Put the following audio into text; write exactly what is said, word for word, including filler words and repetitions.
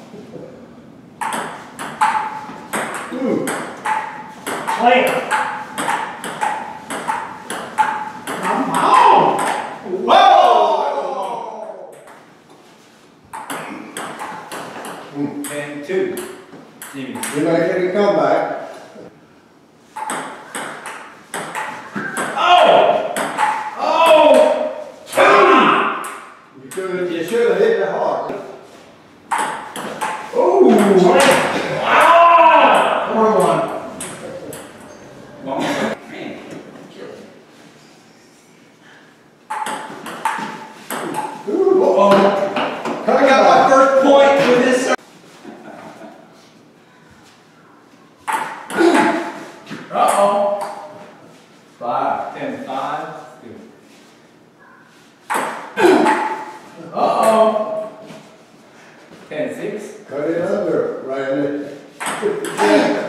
Ooh. Play. Come on. Whoa! ten two. Jimmy. You make any comeback. Oh! Oh! You should you should have hit it hard. Oh! Wow! Come on. One more. Man. Ooh, uh-oh. I got my first point with this. Uh-oh. Five. Ten five. Uh-oh. Ten six. Cut it under, Randy.